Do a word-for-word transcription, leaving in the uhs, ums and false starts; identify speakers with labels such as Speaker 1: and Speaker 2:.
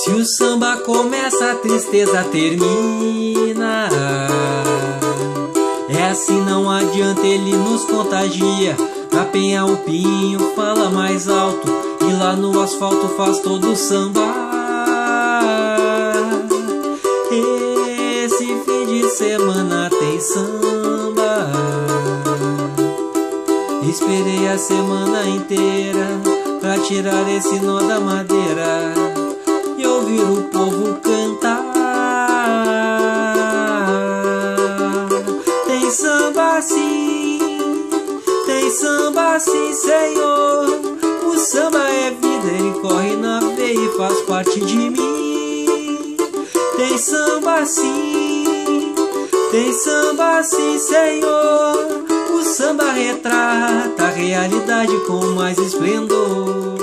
Speaker 1: Se o samba começa, a tristeza termina. É assim, não adianta, ele nos contagia. Na penha o pinho fala mais alto, e lá no asfalto faz todo o samba. Esse fim de semana tem samba. Esperei a semana inteira pra tirar esse nó da madeira e ouvir o povo cantar. Tem samba sim, tem samba sim, Senhor. O samba é vida, ele corre na veia e faz parte de mim. Tem samba sim, tem samba sim, Senhor. O samba retrata a realidade com mais esplendor.